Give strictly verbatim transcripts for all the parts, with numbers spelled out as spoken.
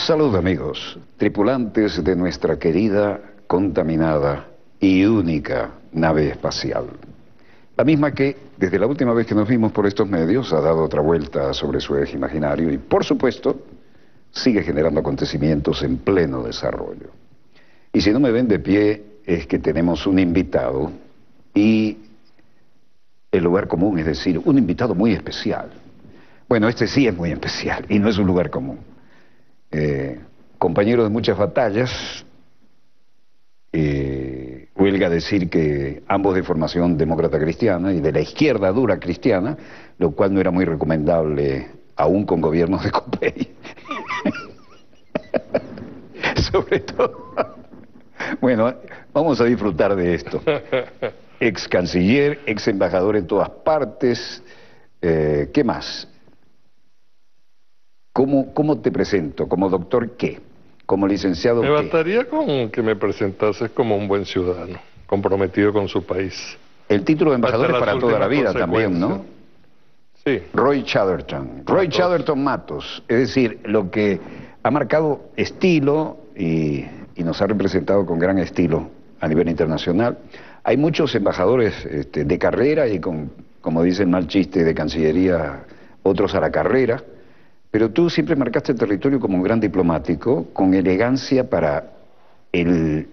Salud amigos, tripulantes de nuestra querida, contaminada y única nave espacial. La misma que, desde la última vez que nos vimos por estos medios, ha dado otra vuelta sobre su eje imaginario y, por supuesto, sigue generando acontecimientos en pleno desarrollo. Y si no me ven de pie, es que tenemos un invitado y el lugar común, es decir, un invitado muy especial. Bueno, este sí es muy especial y no es un lugar común. Eh, compañero de muchas batallas, eh, huelga decir que ambos de formación demócrata cristiana y de la izquierda dura cristiana, lo cual no era muy recomendable aún con gobiernos de Copey. Sobre todo. Bueno, vamos a disfrutar de esto. Ex canciller, ex embajador en todas partes. Eh, ¿Qué más? ¿Cómo, ¿Cómo te presento? ¿Como doctor qué? ¿Como licenciado Me qué? bastaría con que me presentases como un buen ciudadano, comprometido con su país. El título de embajador es Hasta las para toda la últimas vida también, ¿no? consecuencias. Sí. Roy Chatterton. Roy Matos. Chatterton Matos. Es decir, lo que ha marcado estilo y, y nos ha representado con gran estilo a nivel internacional. Hay muchos embajadores este, de carrera y con, como dice el mal chiste de Cancillería, otros a la carrera. Pero tú siempre marcaste el territorio como un gran diplomático, con elegancia para el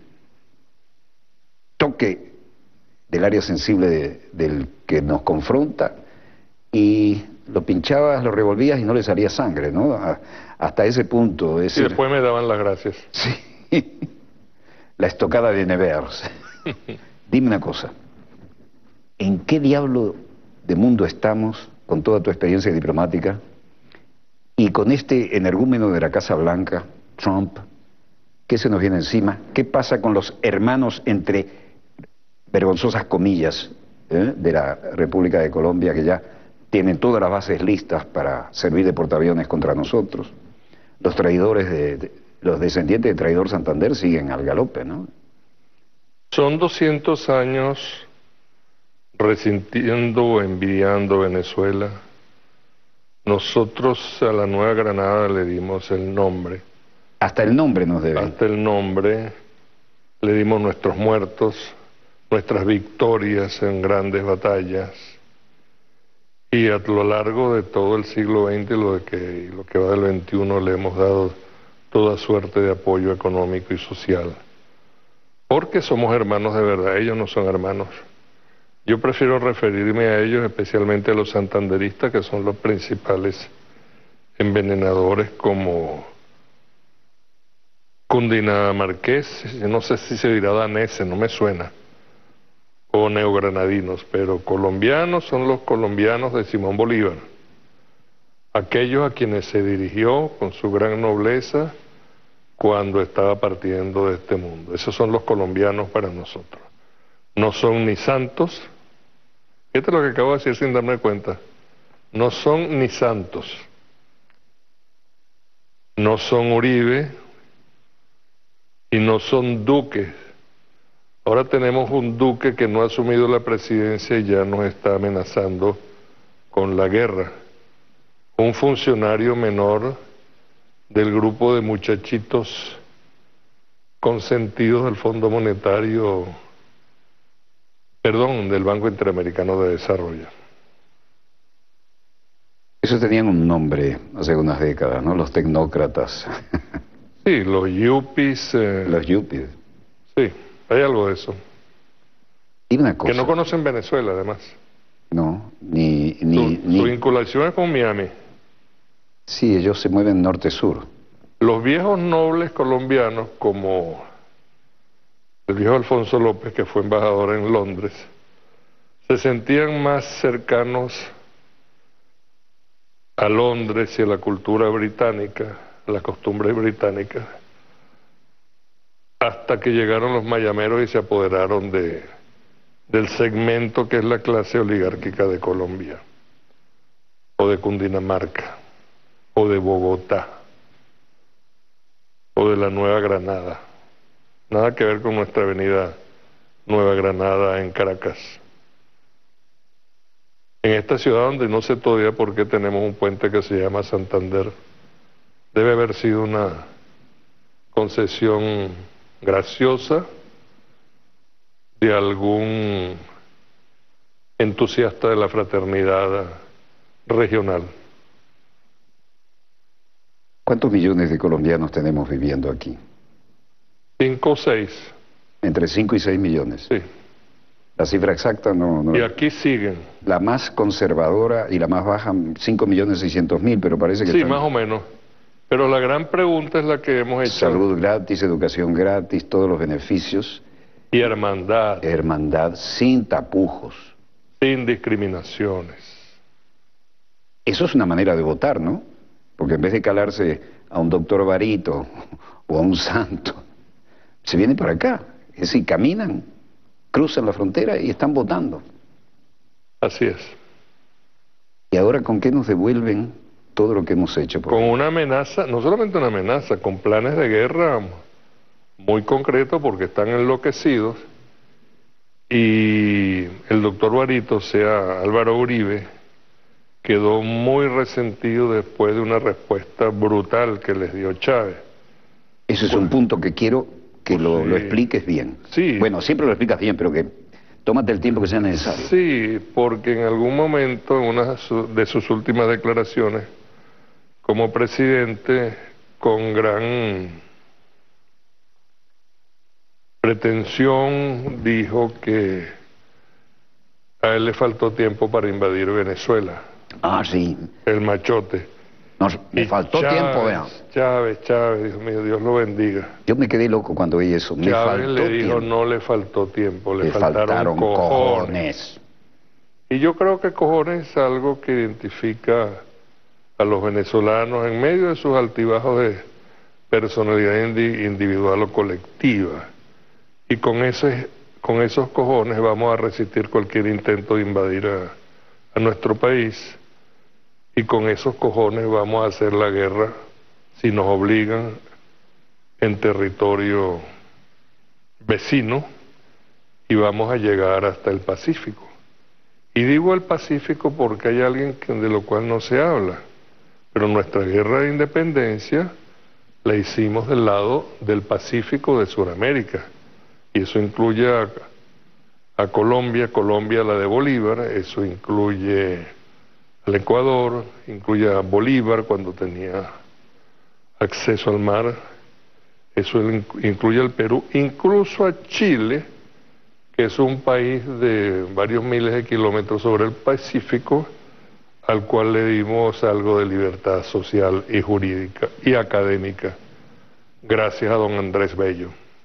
toque del área sensible de, del que nos confronta, y lo pinchabas, lo revolvías y no le salía sangre, ¿no? A, hasta ese punto. Es Y decir, después me daban las gracias. sí, la estocada de Nevers. Dime una cosa, ¿en qué diablo de mundo estamos con toda tu experiencia diplomática? Y con este energúmeno de la Casa Blanca, Trump, ¿qué se nos viene encima? ¿Qué pasa con los hermanos, entre vergonzosas comillas, eh, de la República de Colombia, que ya tienen todas las bases listas para servir de portaaviones contra nosotros? Los traidores, de, de, los descendientes de traidor Santander siguen al galope, ¿no? Son doscientos años resintiendo o envidiando Venezuela. Nosotros a la Nueva Granada le dimos el nombre. Hasta el nombre nos deben. Hasta el nombre, le dimos nuestros muertos, nuestras victorias en grandes batallas. Y a lo largo de todo el siglo veinte y lo, de que, y lo que va del veintiuno le hemos dado toda suerte de apoyo económico y social. Porque somos hermanos de verdad, ellos no son hermanos. Yo prefiero referirme a ellos, especialmente a los santanderistas, que son los principales envenenadores, como cundinamarqués, no sé si se dirá danese, no me suena, o neogranadinos, pero colombianos son los colombianos de Simón Bolívar, aquellos a quienes se dirigió con su gran nobleza cuando estaba partiendo de este mundo. Esos son los colombianos para nosotros. No son ni santos, esto es lo que acabo de decir sin darme cuenta, no son ni santos, no son Uribe y no son duques. Ahora tenemos un duque que no ha asumido la presidencia y ya nos está amenazando con la guerra. Un funcionario menor del grupo de muchachitos consentidos del Fondo Monetario, perdón, del Banco Interamericano de Desarrollo. Esos tenían un nombre hace unas décadas, ¿no? Los tecnócratas. Sí, los yuppies. Eh, Los yuppies. Sí, hay algo de eso. Y una cosa. Que no conocen Venezuela, además. No, ni... ni, su, ni... su vinculación es con Miami. Sí, ellos se mueven norte-sur. Los viejos nobles colombianos, como el viejo Alfonso López, que fue embajador en Londres, se sentían más cercanos a Londres y a la cultura británica, a las costumbres británicas, hasta que llegaron los mayameros y se apoderaron de, del segmento que es la clase oligárquica de Colombia, o de Cundinamarca, o de Bogotá, o de la Nueva Granada. Nada que ver con nuestra avenida Nueva Granada en Caracas. En esta ciudad donde no sé todavía por qué tenemos un puente que se llama Santander, debe haber sido una concesión graciosa de algún entusiasta de la fraternidad regional. ¿Cuántos millones de colombianos tenemos viviendo aquí? Cinco o seis. Entre cinco y seis millones. Sí. La cifra exacta no, no... Y aquí siguen. La más conservadora y la más baja, cinco millones seiscientos mil, pero parece que... Sí, están... más o menos. Pero la gran pregunta es la que hemos hecho. Salud gratis, educación gratis, todos los beneficios. Y hermandad. Hermandad sin tapujos. Sin discriminaciones. Eso es una manera de votar, ¿no? Porque en vez de calarse a un doctor Varito o a un santo, se viene para acá. Es decir, caminan, cruzan la frontera y están votando. Así es. ¿Y ahora con qué nos devuelven todo lo que hemos hecho? Con una amenaza, no solamente una amenaza, con planes de guerra muy concretos porque están enloquecidos. Y el doctor Varito, o sea, Álvaro Uribe, quedó muy resentido después de una respuesta brutal que les dio Chávez. Ese es un punto que quiero que lo, sí. lo expliques bien. Sí. Bueno, siempre lo explicas bien, pero que tómate el tiempo que sea necesario. Sí, porque en algún momento, en una de sus últimas declaraciones, como presidente, con gran pretensión, dijo que a él le faltó tiempo para invadir Venezuela. Ah, sí. El machote. Nos, me y faltó Chávez, tiempo, vean. Chávez, Chávez, Dios mío, Dios lo bendiga. Yo me quedé loco cuando oí eso. Me Chávez faltó le dijo, tiempo. no le faltó tiempo, le, le faltaron, faltaron cojones. cojones. Y yo creo que cojones es algo que identifica a los venezolanos en medio de sus altibajos de personalidad indi individual o colectiva. Y con, ese, con esos cojones vamos a resistir cualquier intento de invadir a, a nuestro país. Y con esos cojones vamos a hacer la guerra si nos obligan en territorio vecino y vamos a llegar hasta el Pacífico. Y digo el Pacífico porque hay alguien que, de lo cual no se habla, pero nuestra guerra de independencia la hicimos del lado del Pacífico de Sudamérica, y eso incluye a, a Colombia, Colombia la de Bolívar, eso incluye al Ecuador, incluye a Bolívar cuando tenía acceso al mar, eso incluye al Perú, incluso a Chile, que es un país de varios miles de kilómetros sobre el Pacífico, al cual le dimos algo de libertad social y jurídica y académica, gracias a don Andrés Bello.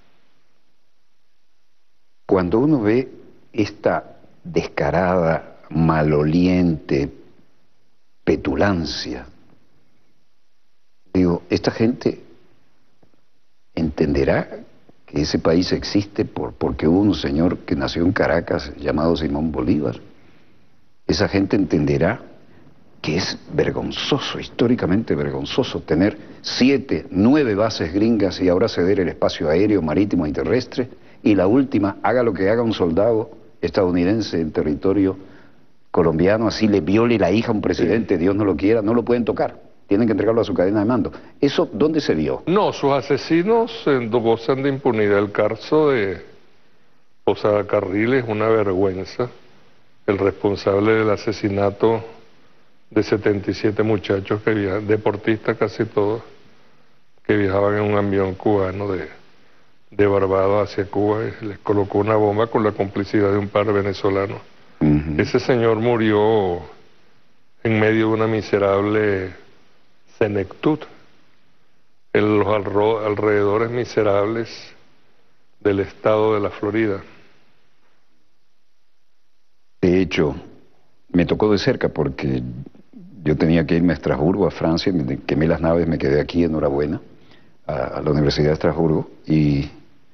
Cuando uno ve esta descarada, maloliente petulancia, digo, esta gente entenderá que ese país existe por, porque hubo un señor que nació en Caracas llamado Simón Bolívar. Esa gente entenderá que es vergonzoso, históricamente vergonzoso, tener siete, nueve bases gringas y ahora ceder el espacio aéreo, marítimo y terrestre, y la última, haga lo que haga un soldado estadounidense en territorio colombiano, así le viole la hija a un presidente, Dios no lo quiera, no lo pueden tocar, tienen que entregarlo a su cadena de mando. ¿Eso dónde se vio? No, sus asesinos eh, gozan de impunidad. El caso de Posada Carril es una vergüenza. El responsable del asesinato de setenta y siete muchachos que viajan, deportistas casi todos, que viajaban en un avión cubano de, de Barbados hacia Cuba, y les colocó una bomba con la complicidad de un par venezolano. Uh-huh. Ese señor murió en medio de una miserable senectud, en los alrededores miserables del estado de la Florida. De hecho, me tocó de cerca porque yo tenía que irme a Estrasburgo, a Francia, me quemé las naves, me quedé aquí, enhorabuena, a, a la Universidad de Estrasburgo, y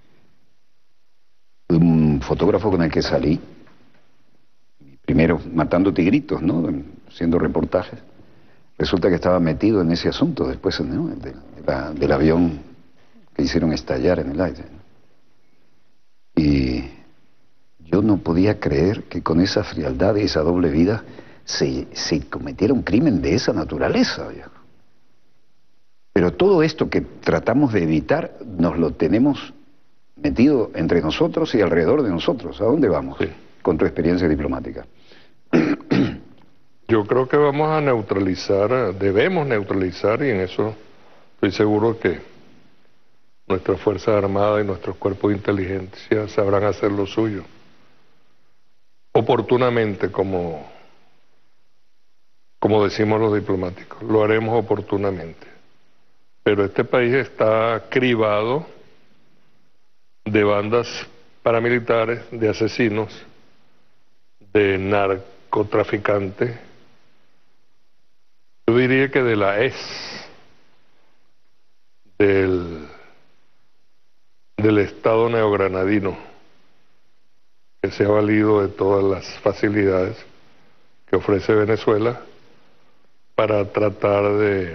un fotógrafo con el que salí, primero matando tigritos, ¿no?, haciendo reportajes, resulta que estaba metido en ese asunto después, ¿no?, de, de la, del avión que hicieron estallar en el aire, ¿no? Y yo no podía creer que con esa frialdad y esa doble vida se, se cometiera un crimen de esa naturaleza, viejo. Pero todo esto que tratamos de evitar nos lo tenemos metido entre nosotros y alrededor de nosotros. ¿A dónde vamos? Sí. Con tu experiencia diplomática. Yo creo que vamos a neutralizar, debemos neutralizar, y en eso estoy seguro que nuestras Fuerzas Armadas y nuestros cuerpos de inteligencia sabrán hacer lo suyo. Oportunamente, como, como decimos los diplomáticos, lo haremos oportunamente. Pero este país está cribado de bandas paramilitares, de asesinos, de narcotraficantes. Yo diría que de la E S, del, del Estado neogranadino, que se ha valido de todas las facilidades que ofrece Venezuela para tratar de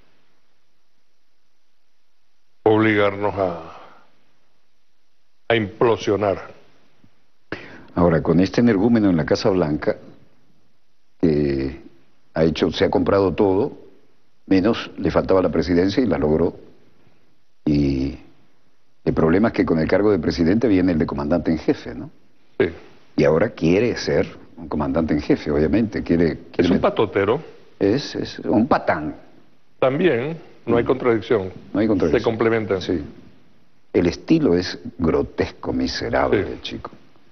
obligarnos a, a implosionar. Ahora, con este energúmeno en la Casa Blanca, que ha hecho, se ha comprado todo, menos le faltaba la presidencia y la logró. Y el problema es que con el cargo de presidente viene el de comandante en jefe, ¿no? Sí. Y ahora quiere ser un comandante en jefe, obviamente. Quiere, quiere Es un patotero. Es, es un patán. También, no hay contradicción. No hay contradicción. Se complementan. Sí. El estilo es grotesco, miserable, Sí. el chico.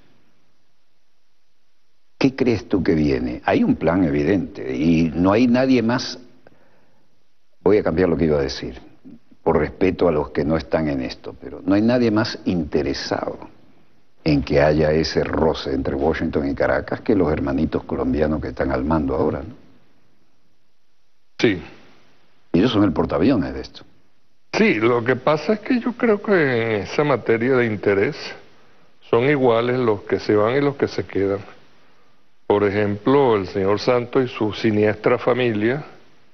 ¿Qué crees tú que viene? Hay un plan evidente y no hay nadie más. Voy a cambiar lo que iba a decir, por respeto a los que no están en esto, pero no hay nadie más interesado en que haya ese roce entre Washington y Caracas que los hermanitos colombianos que están al mando ahora, ¿no? Sí. Ellos son el portaaviones de esto. Sí, lo que pasa es que yo creo que en esa materia de interés son iguales los que se van y los que se quedan. Por ejemplo, el señor Santos y su siniestra familia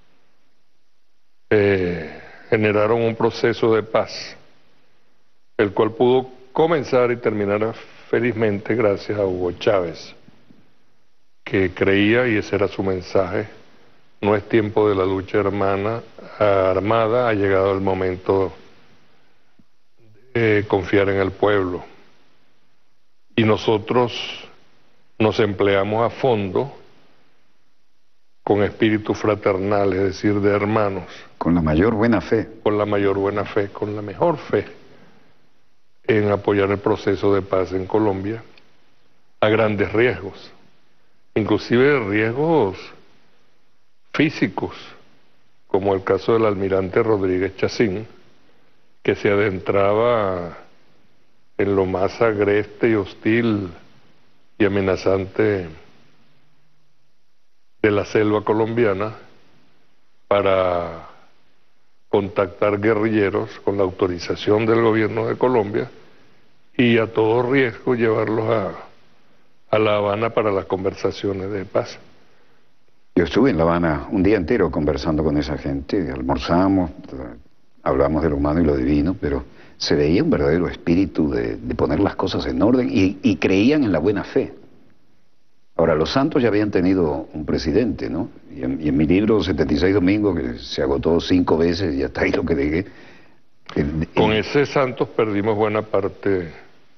eh, generaron un proceso de paz, el cual pudo comenzar y terminar felizmente gracias a Hugo Chávez, que creía, y ese era su mensaje, no es tiempo de la lucha hermana, armada, ha llegado el momento de confiar en el pueblo. Y nosotros nos empleamos a fondo con espíritu fraternal, es decir, de hermanos. Con la mayor buena fe. Con la mayor buena fe, con la mejor fe en apoyar el proceso de paz en Colombia a grandes riesgos, inclusive riesgos físicos, como el caso del almirante Rodríguez Chacín, que se adentraba en lo más agreste y hostil y amenazante de la selva colombiana para contactar guerrilleros con la autorización del gobierno de Colombia y a todo riesgo llevarlos a, a La Habana para las conversaciones de paz. Yo estuve en La Habana un día entero conversando con esa gente, almorzamos, hablamos de lo humano y lo divino, pero se veía un verdadero espíritu de, de poner las cosas en orden y, y creían en la buena fe. Ahora, los Santos ya habían tenido un presidente, ¿no? Y en, y en mi libro setenta y seis Domingos, que se agotó cinco veces y hasta ahí lo que dejé. El, el, Con ese Santos perdimos buena parte del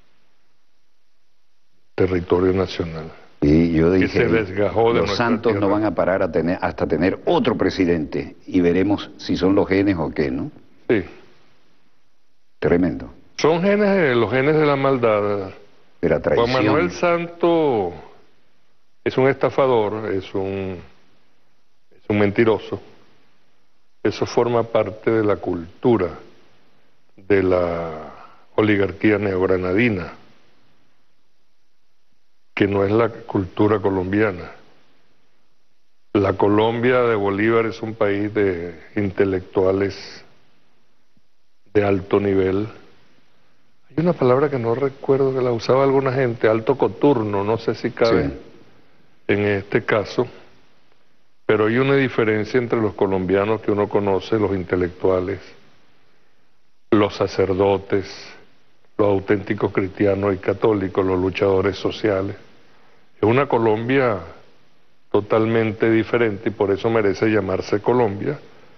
territorio nacional. Y yo dije, que se desgajó de los Santos tierra. No van a parar a tener, hasta tener otro presidente y veremos si son los genes o qué, ¿no? Sí. Tremendo. Son genes, los genes de la maldad. De la traición. Juan Manuel Santos es un estafador, es un, es un mentiroso. Eso forma parte de la cultura de la oligarquía neogranadina, que no es la cultura colombiana. La Colombia de Bolívar es un país de intelectuales de alto nivel. Hay una palabra que no recuerdo que la usaba alguna gente, alto coturno, no sé si cabe Sí. en este caso, pero hay una diferencia entre los colombianos que uno conoce, los intelectuales, los sacerdotes, los auténticos cristianos y católicos, los luchadores sociales. Es una Colombia totalmente diferente y por eso merece llamarse Colombia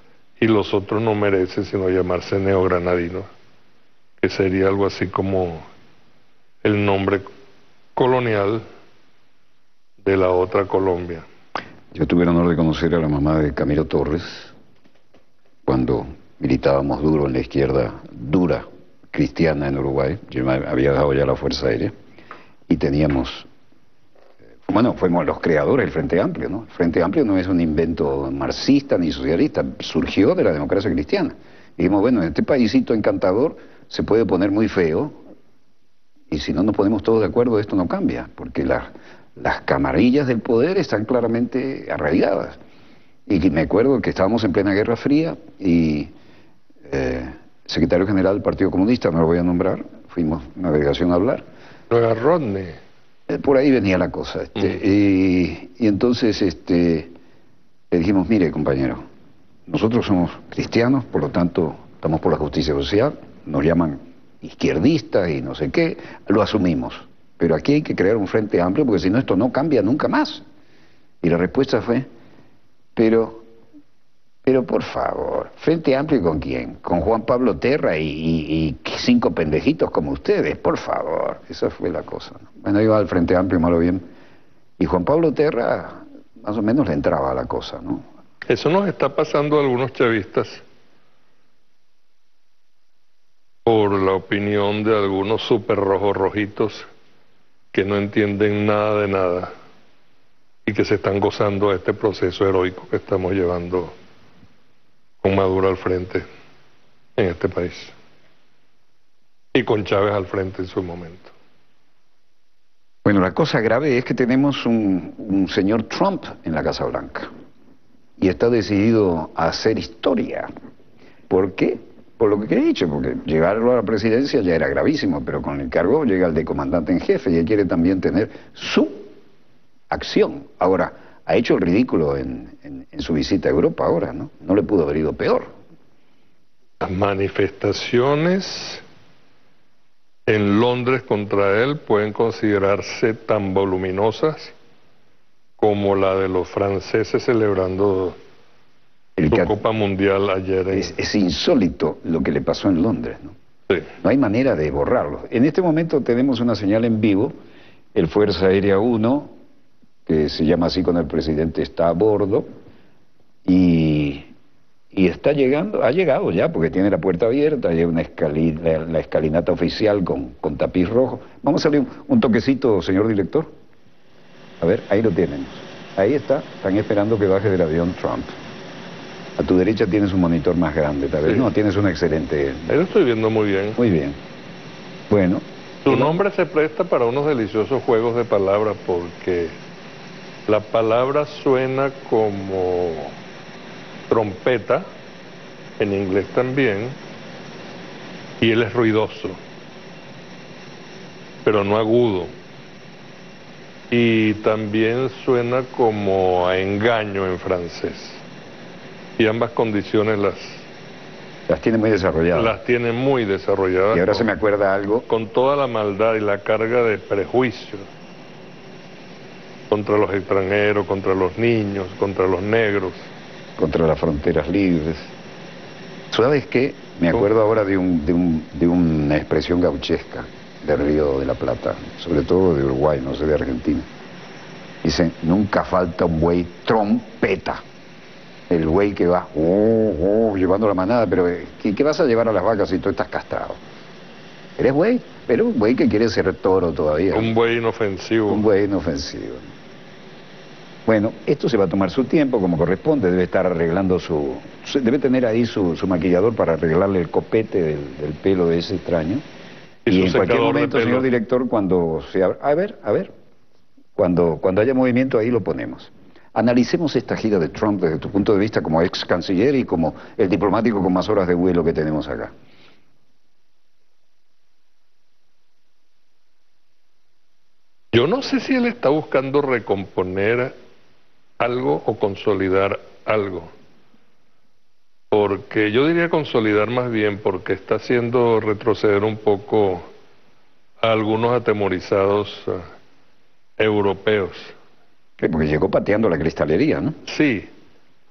y los otros no merecen sino llamarse neogranadinos, que sería algo así como el nombre colonial de la otra Colombia. Yo tuve el honor de conocer a la mamá de Camilo Torres cuando militábamos duro en la izquierda dura cristiana en Uruguay. Yo me había dejado ya la Fuerza Aérea y teníamos, bueno, fuimos los creadores del Frente Amplio, ¿no? El Frente Amplio no es un invento marxista ni socialista, surgió de la democracia cristiana. Y dijimos, bueno, en este paísito encantador se puede poner muy feo y si no nos ponemos todos de acuerdo esto no cambia, porque las, las camarillas del poder están claramente arraigadas. Y me acuerdo que estábamos en plena Guerra Fría y eh, secretario general del Partido Comunista, no lo voy a nombrar, fuimos una delegación a hablar. ¿No era Rodney? Eh, por ahí venía la cosa. Este, mm. y, y entonces este, le dijimos, mire compañero, nosotros somos cristianos, por lo tanto estamos por la justicia social, nos llaman izquierdistas y no sé qué, lo asumimos. Pero aquí hay que crear un frente amplio porque si no esto no cambia nunca más. Y la respuesta fue, pero, pero por favor, ¿Frente Amplio con quién? Con Juan Pablo Terra y, y, y cinco pendejitos como ustedes, por favor. Esa fue la cosa, ¿no? Bueno, iba al Frente Amplio, malo bien. Y Juan Pablo Terra más o menos le entraba a la cosa, ¿no? Eso nos está pasando a algunos chavistas por la opinión de algunos super rojos rojitos que no entienden nada de nada y que se están gozando de este proceso heroico que estamos llevando con Maduro al frente en este país y con Chávez al frente en su momento. Bueno, la cosa grave es que tenemos un, un señor Trump en la Casa Blanca y está decidido a hacer historia. ¿Por qué? Por lo que he dicho, porque llegarlo a la presidencia ya era gravísimo, pero con el cargo llega el de comandante en jefe y él quiere también tener su acción. Ahora, ha hecho el ridículo en, en, en su visita a Europa ahora, ¿no? No le pudo haber ido peor. Las manifestaciones en Londres contra él pueden considerarse tan voluminosas como la de los franceses celebrando el su Copa Mundial ayer. En... Es, es insólito lo que le pasó en Londres, ¿no? Sí. No hay manera de borrarlo. En este momento tenemos una señal en vivo, el Fuerza Aérea uno, que se llama así cuando el presidente está a bordo, y, y está llegando, ha llegado ya, porque tiene la puerta abierta, hay una escali, la, la escalinata oficial con, con tapiz rojo. Vamos a hacerle un, un toquecito, señor director. A ver, ahí lo tienen. Ahí está, están esperando que baje del avión Trump. A tu derecha tienes un monitor más grande, tal vez. Sí. No, tienes un excelente... Ahí lo estoy viendo muy bien. Muy bien. Bueno. Tu nombre se presta para unos deliciosos juegos de palabras porque la palabra suena como trompeta, en inglés también, y él es ruidoso, pero no agudo. Y también suena como a engaño en francés. Y ambas condiciones las... Las tiene muy desarrolladas. Las tiene muy desarrolladas. Y ahora con, se me acuerda algo. Con toda la maldad y la carga de prejuicio contra los extranjeros, contra los niños, contra los negros. Contra las fronteras libres. ¿Sabes qué? Me acuerdo ahora de, un, de, un, de una expresión gauchesca del Río de la Plata, sobre todo de Uruguay, no sé, de Argentina. Dicen, nunca falta un buey trompeta. El buey que va oh, oh, llevando la manada, pero ¿qué, ¿qué vas a llevar a las vacas si tú estás castrado? Eres buey, pero un buey que quiere ser toro todavía. Un buey inofensivo. Un buey inofensivo. Bueno, esto se va a tomar su tiempo como corresponde, debe estar arreglando su... Debe tener ahí su, su maquillador para arreglarle el copete del, del pelo de ese extraño. Y, y en cualquier momento, señor director, cuando se abra... A ver, a ver, cuando, cuando haya movimiento ahí lo ponemos. Analicemos esta gira de Trump desde tu punto de vista como ex canciller y como el diplomático con más horas de vuelo que tenemos acá. Yo no sé si él está buscando recomponer algo o consolidar algo. Porque yo diría consolidar más bien porque está haciendo retroceder un poco a algunos atemorizados uh, europeos. Porque llegó pateando la cristalería, ¿no? Sí,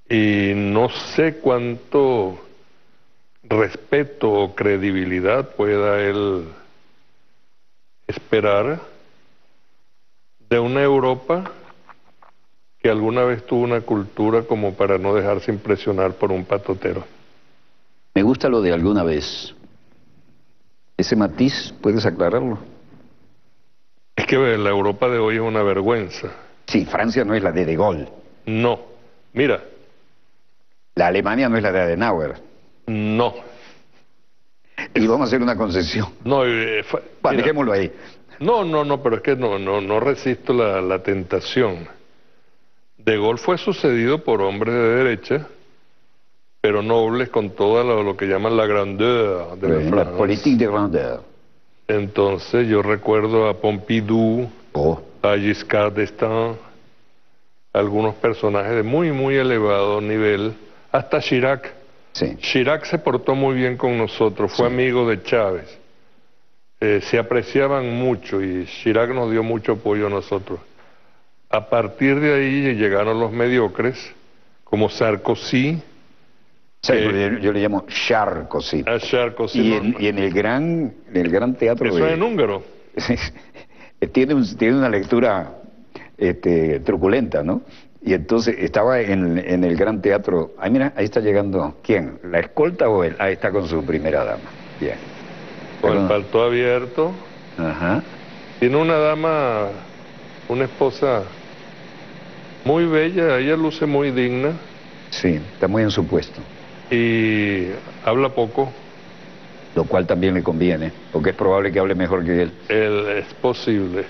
Y no sé cuánto respeto o credibilidad pueda él esperar de una Europa que alguna vez tuvo una cultura como para no dejarse impresionar por un patotero. Me gusta lo de alguna vez. Ese matiz, ¿puedes aclararlo? Es que la Europa de hoy es una vergüenza. Sí, Francia no es la de De Gaulle. No, mira. La Alemania no es la de Adenauer. No. Y vamos a hacer una concesión. No, eh, fa, bueno, mira, dejémoslo ahí. No, no, no, pero es que no, no, no resisto la, la tentación. De Gaulle fue sucedido por hombres de derecha, pero nobles con toda lo, lo que llaman la grandeur de sí, la, la politique de grandeur. Entonces yo recuerdo a Pompidou, oh. a Giscard d'Estaing, algunos personajes de muy, muy elevado nivel, hasta Chirac. Sí. Chirac se portó muy bien con nosotros, fue sí. amigo de Chávez. Eh, se apreciaban mucho y Chirac nos dio mucho apoyo a nosotros. A partir de ahí llegaron los mediocres, como Sarkozy. Sí, eh, yo le llamo Sarkozy. A Sarkozy. Y en, y en el gran, en el gran teatro. Eso de, es en húngaro. tiene, un, tiene una lectura este, truculenta, ¿no? Y entonces estaba en, en el gran teatro. Ay, mira, ahí está llegando. ¿Quién? ¿La escolta o él? Ahí está con su primera dama. Bien. Con el palto abierto. Ajá. Tiene una dama, una esposa muy bella, ella luce muy digna. Sí, está muy en su puesto. Y habla poco. Lo cual también le conviene, porque es probable que hable mejor que él. él es posible.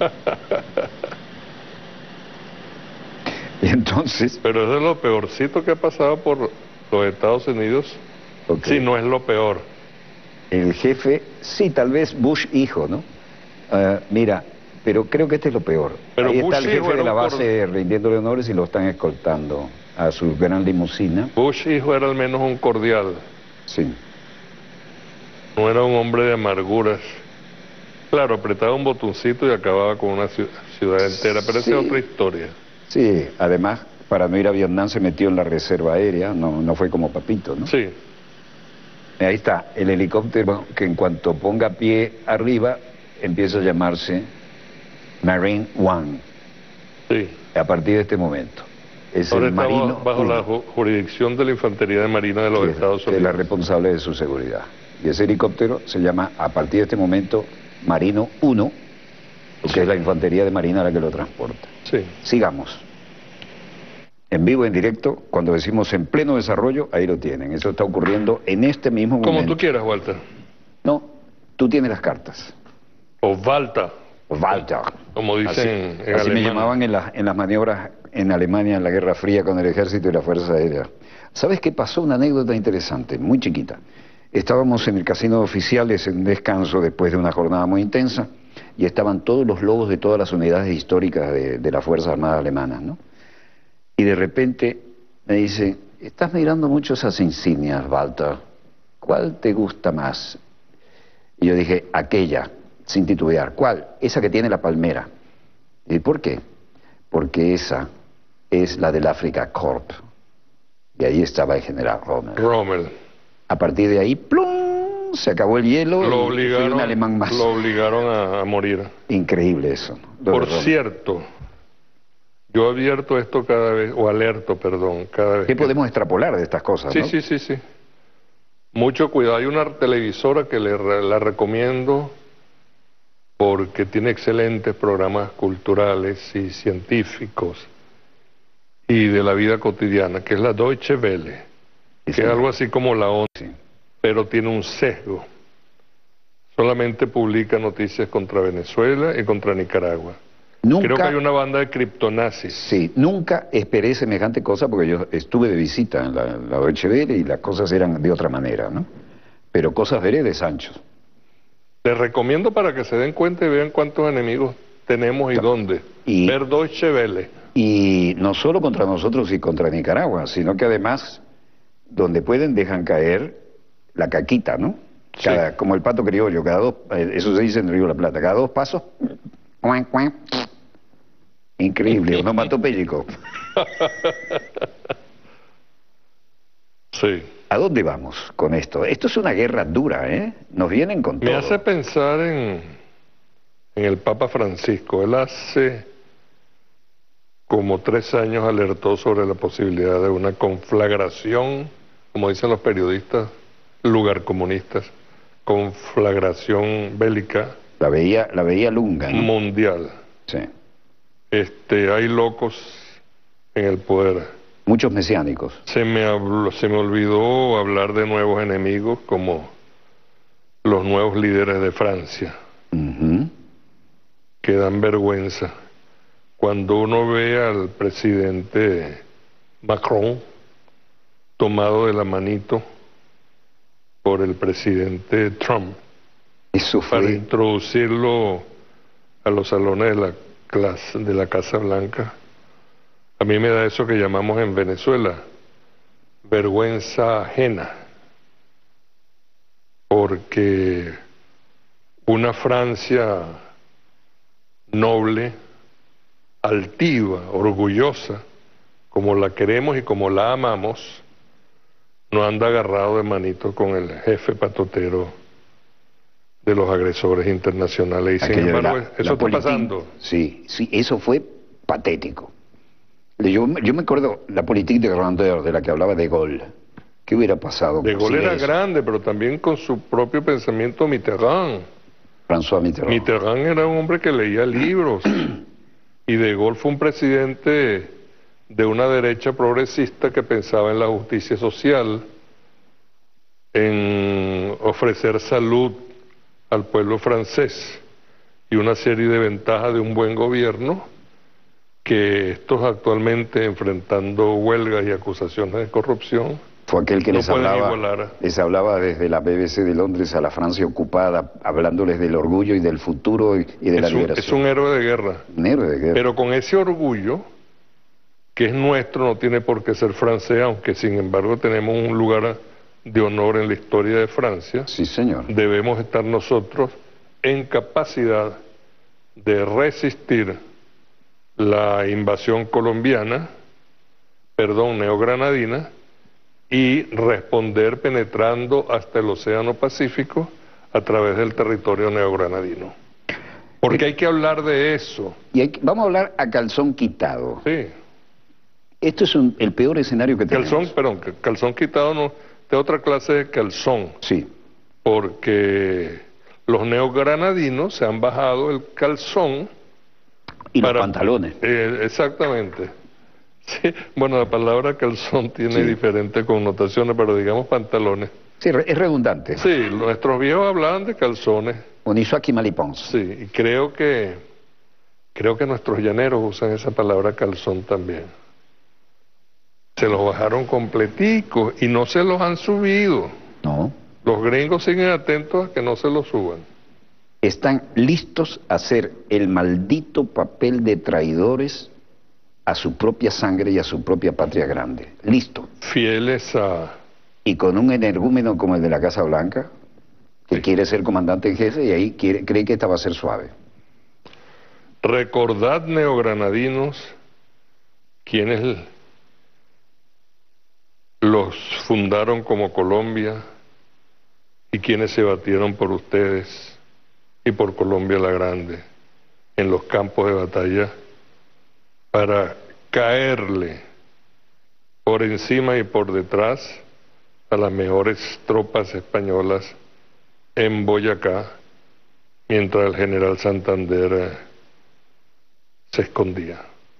Y entonces... Pero es de lo peorcito que ha pasado por los Estados Unidos. Okay. Sí, no es lo peor. El jefe, sí, tal vez Bush hijo, ¿no? Uh, mira, pero creo que este es lo peor. Pero Ahí Bush está el jefe de la base por... rindiéndole honores y lo están escoltando a su gran limusina. Bush hijo era al menos un cordial. Sí. No era un hombre de amarguras. Claro, apretaba un botoncito y acababa con una ciudad entera, pero sí. Esa es otra historia. Sí, además, para no ir a Vietnam se metió en la reserva aérea, no, no fue como Papito, ¿no? Sí. Ahí está, el helicóptero que en cuanto ponga pie arriba, empieza a llamarse Marine One. Sí. A partir de este momento. Es Ahora el marino bajo uno, la jurisdicción de la Infantería de Marina de los que Estados es, Unidos. Que es la responsable de su seguridad. Y ese helicóptero se llama, a partir de este momento, Marino uno, que sí. Es la Infantería de Marina la que lo transporta. Sí. Sigamos. En vivo, en directo, cuando decimos en pleno desarrollo, ahí lo tienen. Eso está ocurriendo en este mismo momento. Como tú quieras, Walter. No, tú tienes las cartas. O Walter. Walter. Como dicen así, en así alemán. me llamaban en, la, en las maniobras en Alemania en la Guerra Fría con el ejército y la Fuerza Aérea. ¿Sabes qué pasó? Una anécdota interesante, muy chiquita. Estábamos en el casino de oficiales en descanso después de una jornada muy intensa y estaban todos los logos de todas las unidades históricas de, de las Fuerzas Armadas Alemanas, ¿no? Y de repente me dice, estás mirando mucho esas insignias, Walter. ¿Cuál te gusta más? Y yo dije, aquella, sin titubear. ¿Cuál? Esa que tiene la palmera. ¿Y por qué? Porque esa es la del Afrika Korps. Y ahí estaba el general Rommel. Rommel. A partir de ahí, ¡plum!, se acabó el hielo lo y obligaron, fui un alemán más. Lo obligaron a, a morir. Increíble eso. Por cierto, yo advierto esto cada vez, o alerto, perdón, cada vez. ¿Qué que... podemos extrapolar de estas cosas? Sí, ¿no? sí, sí, sí. Mucho cuidado. Hay una televisora que le, la recomiendo porque tiene excelentes programas culturales y científicos y de la vida cotidiana, que es la Deutsche Welle, que sí, es algo así como la ONU, sí, pero tiene un sesgo. Solamente publica noticias contra Venezuela y contra Nicaragua. Nunca, creo que hay una banda de criptonazis. Sí, nunca esperé semejante cosa porque yo estuve de visita en la, la Deutsche Welle y las cosas eran de otra manera, ¿no? Pero cosas veré de Sancho. Les recomiendo para que se den cuenta y vean cuántos enemigos tenemos y dónde. Y, Ver Deutsche Welle. Y no solo contra nosotros y contra Nicaragua, sino que además, donde pueden, dejan caer la caquita, ¿no? Cada, sí. Como el pato criollo, cada dos, eso se dice en el Río de la Plata, cada dos pasos, cuan, cuan. Increíble, onomatopéyico. Sí. ¿A dónde vamos con esto? Esto es una guerra dura, ¿eh? Nos vienen con todo. Me hace pensar en, en el Papa Francisco. Él hace como tres años alertó sobre la posibilidad de una conflagración, como dicen los periodistas, lugar comunistas, conflagración bélica. La veía, la veía lunga, ¿no? Mundial. Sí. Este, hay locos en el poder. Muchos mesiánicos. Se me, habló, se me olvidó hablar de nuevos enemigos como los nuevos líderes de Francia, Uh-huh. que dan vergüenza. Cuando uno ve al presidente Macron tomado de la manito por el presidente Trump, Eso fue... para introducirlo a los salones de la, clase, de la Casa Blanca, a mí me da eso que llamamos en Venezuela vergüenza ajena, porque una Francia noble, altiva, orgullosa, como la queremos y como la amamos, no anda agarrado de manito con el jefe patotero de los agresores internacionales. Y sin Aquello de embargo, la- eso la está política- pasando. Sí, sí, eso fue patético. Yo, yo me acuerdo la política de grandeur de la que hablaba de Gaulle. ¿Qué hubiera pasado? De Gaulle sin era eso? grande, pero también con su propio pensamiento Mitterrand. François Mitterrand. Mitterrand era un hombre que leía libros y De Gaulle fue un presidente de una derecha progresista que pensaba en la justicia social, en ofrecer salud al pueblo francés y una serie de ventajas de un buen gobierno que estos actualmente enfrentando huelgas y acusaciones de corrupción Fue aquel que no les pueden hablaba, igualar. les hablaba desde la B B C de Londres a la Francia ocupada, hablándoles del orgullo y del futuro y, y de la Es un, es liberación. un héroe de guerra. Un héroe de guerra. Pero con ese orgullo, que es nuestro, no tiene por qué ser francés, aunque sin embargo tenemos un lugar de honor en la historia de Francia, Sí, señor. debemos estar nosotros en capacidad de resistir la invasión colombiana, perdón, neogranadina, y responder penetrando hasta el Océano Pacífico a través del territorio neogranadino. Porque hay que hablar de eso. Y hay que- vamos a hablar a calzón quitado. Sí. Esto es un- el peor escenario que tenemos. Calzón, perdón, que calzón quitado no, de otra clase de calzón, Sí. porque los neogranadinos se han bajado el calzón. Y los para- pantalones. eh, exactamente. Sí, bueno, la palabra calzón tiene Sí. diferentes connotaciones, pero digamos pantalones. Sí, re- es redundante. Sí, nuestros viejos hablaban de calzones. Onisaki Malipons. Sí, y creo que creo que nuestros llaneros usan esa palabra calzón también. Se los bajaron completicos y no se los han subido. No. Los gringos siguen atentos a que no se los suban. Están listos a hacer el maldito papel de traidores a su propia sangre y a su propia patria grande. Listo. Fieles a... Y con un energúmeno como el de la Casa Blanca, que Sí. quiere ser comandante en jefe y ahí quiere, cree que esta va a ser suave. Recordad, neogranadinos, quienes los fundaron como Colombia y quienes se batieron por ustedes y por Colombia la Grande en los campos de batalla para caerle por encima y por detrás a las mejores tropas españolas en Boyacá, mientras el general Santander eh, se escondía.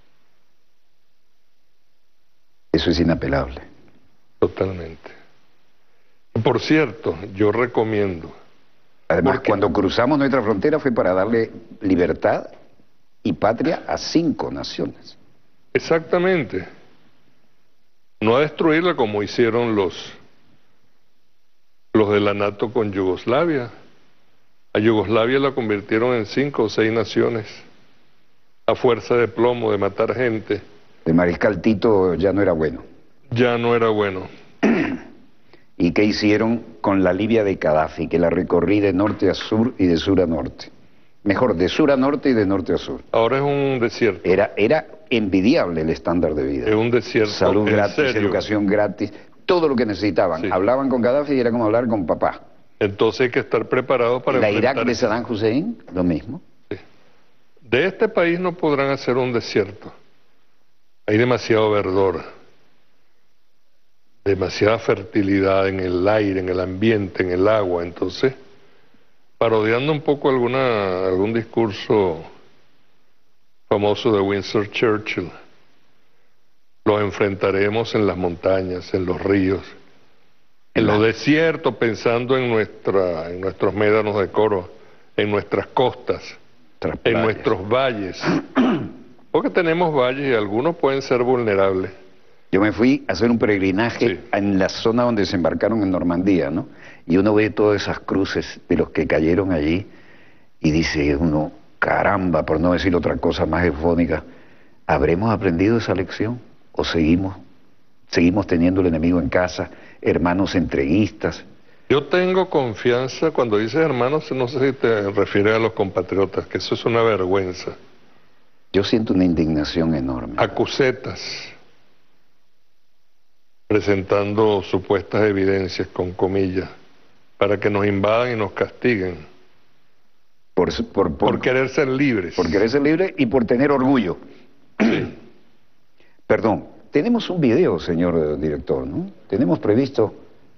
Eso es inapelable. Totalmente. Y por cierto, yo recomiendo, Además, Porque- cuando cruzamos nuestra frontera fue para darle libertad y patria a cinco naciones. exactamente, no a destruirla como hicieron los, los de la NATO con Yugoslavia. A Yugoslavia la convirtieron en cinco o seis naciones, a fuerza de plomo, de matar gente. El mariscal Tito ya no era bueno. Ya no era bueno. ¿Y qué hicieron con la Libia de Gaddafi? Que la recorrí de norte a sur y de sur a norte. Mejor, de sur a norte y de norte a sur. Ahora es un desierto, Era, era envidiable el estándar de vida. es un desierto. Salud en gratis, serio. educación gratis, todo lo que necesitaban. Sí. Hablaban con Gaddafi y era como hablar con papá. Entonces hay que estar preparados para La enfrentar... Irak de Saddam Hussein, lo mismo. Sí. De este país no podrán hacer un desierto. Hay demasiado verdor, demasiada fertilidad en el aire, en el ambiente, en el agua. Entonces, parodiando un poco alguna, algún discurso famoso de Winston Churchill, los enfrentaremos en las montañas, en los ríos, en los desiertos, pensando en, nuestra, en nuestros médanos de coro, en nuestras costas, en nuestros valles, porque tenemos valles y algunos pueden ser vulnerables. Yo me fui a hacer un peregrinaje Sí. en la zona donde desembarcaron en Normandía, ¿no? Y uno ve todas esas cruces de los que cayeron allí y dice uno, caramba, por no decir otra cosa más eufónica, ¿habremos aprendido esa lección? ¿O seguimos, seguimos teniendo el enemigo en casa, hermanos entreguistas? Yo tengo confianza, cuando dices hermanos, no sé si te refieres a los compatriotas, que eso es una vergüenza. Yo siento una indignación enorme. Acusetas, presentando supuestas evidencias, con comillas, para que nos invadan y nos castiguen. Por, por, por, por querer ser libres. Por querer ser libres y por tener orgullo. Sí. Perdón, tenemos un video, señor director, ¿no? Tenemos previsto...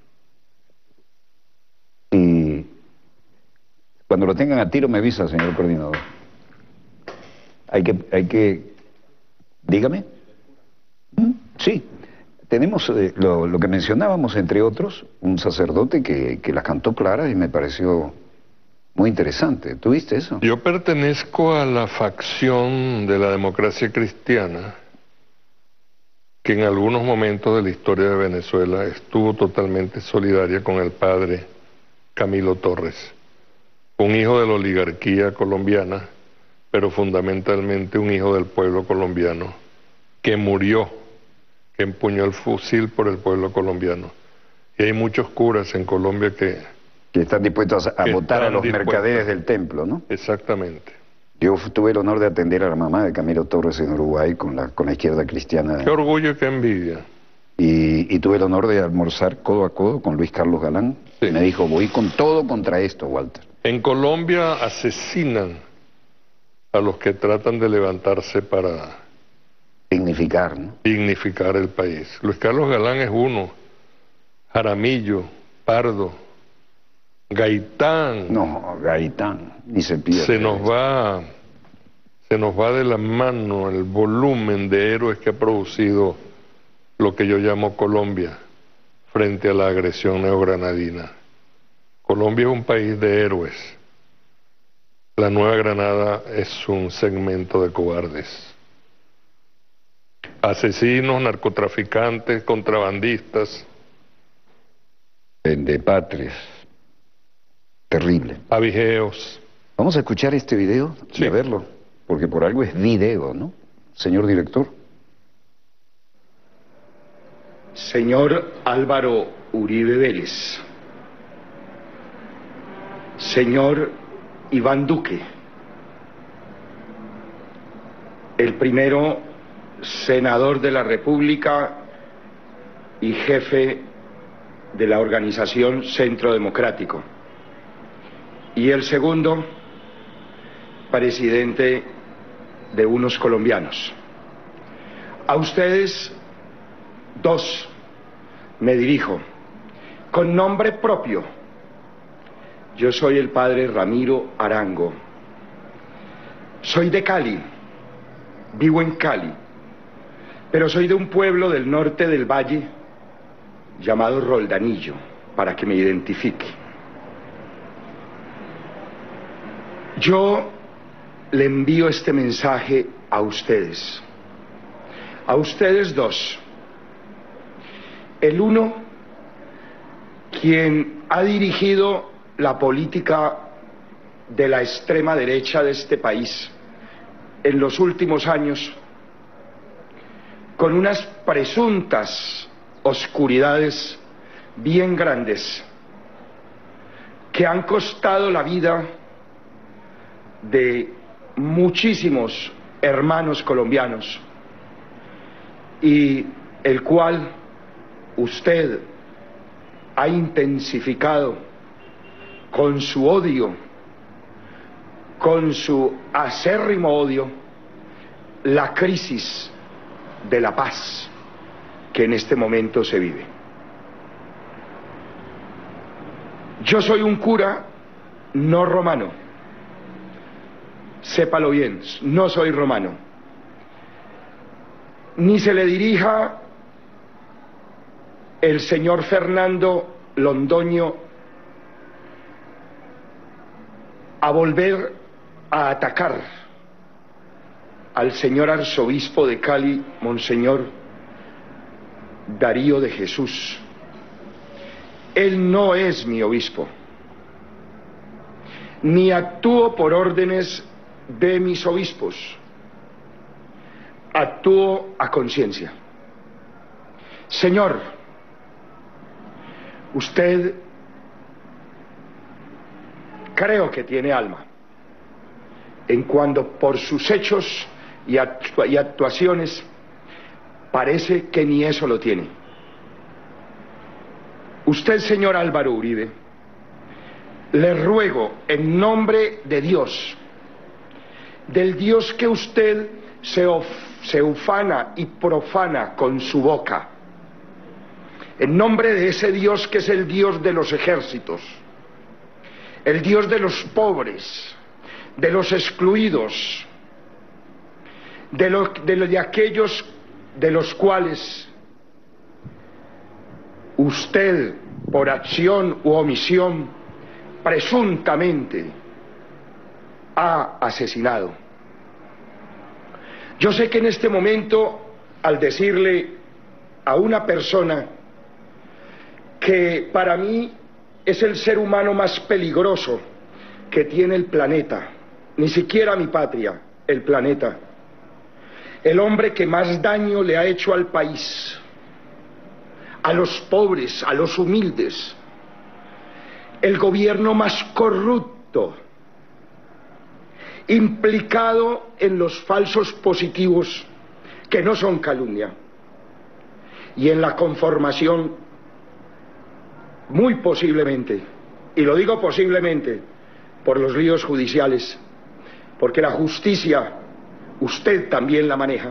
Y cuando lo tengan a tiro me avisa, señor coordinador. Hay que... Hay que... Dígame. ¿Mm? Sí. Tenemos eh, lo, lo que mencionábamos, entre otros, un sacerdote que, que las cantó claras y me pareció muy interesante. ¿Tú viste eso? Yo pertenezco a la facción de la democracia cristiana que en algunos momentos de la historia de Venezuela estuvo totalmente solidaria con el padre Camilo Torres, un hijo de la oligarquía colombiana, pero fundamentalmente un hijo del pueblo colombiano, que murió, que empuñó el fusil por el pueblo colombiano. Y hay muchos curas en Colombia que... Que están dispuestos a, a votar a los dispuestos. mercaderes del templo, ¿no? Exactamente. Yo tuve el honor de atender a la mamá de Camilo Torres en Uruguay con la, con la izquierda cristiana. Qué orgullo y qué envidia. Y, y tuve el honor de almorzar codo a codo con Luis Carlos Galán. Sí. Me dijo, voy con todo contra esto, Walter. En Colombia asesinan a los que tratan de levantarse para dignificar, ¿no? dignificar el país. Luis Carlos Galán es uno, Jaramillo, Pardo, Gaitán. No, Gaitán, ni se pierde. Se nos va, se nos va de la mano el volumen de héroes que ha producido lo que yo llamo Colombia frente a la agresión neogranadina. Colombia es un país de héroes. La Nueva Granada es un segmento de cobardes. Asesinos, narcotraficantes, contrabandistas. Vendepatrias. Terrible. Avigeos. Vamos a escuchar este video Sí. y a verlo, porque por algo es video, ¿no? Señor director. Señor Álvaro Uribe Vélez, señor Iván Duque, el primero senador de la República y jefe de la organización Centro Democrático, y el segundo, presidente de unos colombianos. A ustedes dos me dirijo con nombre propio. Yo soy el padre Ramiro Arango. Soy de Cali, vivo en Cali, pero soy de un pueblo del norte del valle llamado Roldanillo, para que me identifique. Yo le envío este mensaje a ustedes, a ustedes dos. El uno, quien ha dirigido la política de la extrema derecha de este país en los últimos años, con unas presuntas oscuridades bien grandes que han costado la vida de muchísimos hermanos colombianos, y el cual usted ha intensificado con su odio, con su acérrimo odio, la crisis de la paz que en este momento se vive. Yo soy un cura no romano, sépalo bien, no soy romano, ni se le dirija el señor Fernando Londoño a volver a atacar al señor arzobispo de Cali, Monseñor Darío de Jesús. Él no es mi obispo, ni actúo por órdenes de mis obispos, actúo a conciencia. Señor, usted creo que tiene alma, en cuando por sus hechos y, actu y actuaciones parece que ni eso lo tiene. Usted, señor Álvaro Uribe, le ruego en nombre de Dios, del Dios que usted se, se ufana y profana con su boca, en nombre de ese Dios que es el Dios de los ejércitos, el Dios de los pobres, de los excluidos, de, los, de, los, de aquellos de los cuales usted, por acción u omisión, presuntamente ha asesinado. Yo sé que en este momento, al decirle a una persona que para mí es el ser humano más peligroso que tiene el planeta, ni siquiera mi patria, el planeta, el hombre que más daño le ha hecho al país, a los pobres, a los humildes, el gobierno más corrupto, implicado en los falsos positivos que no son calumnia, y en la conformación, muy posiblemente, y lo digo posiblemente, por los líos judiciales, porque la justicia usted también la maneja.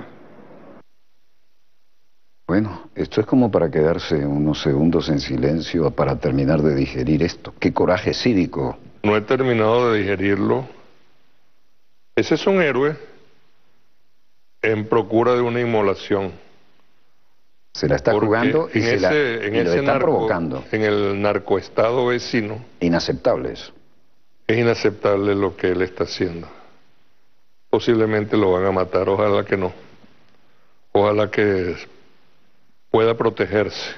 Bueno, esto es como para quedarse unos segundos en silencio para terminar de digerir esto. ¡Qué coraje cívico! No he terminado de digerirlo. Ese es un héroe en procura de una inmolación. Se la está Porque jugando y, en se ese, la, en y lo ese está narco, provocando. En el narcoestado vecino. Inaceptable eso. Es inaceptable lo que él está haciendo. Posiblemente lo van a matar, ojalá que no. Ojalá que pueda protegerse.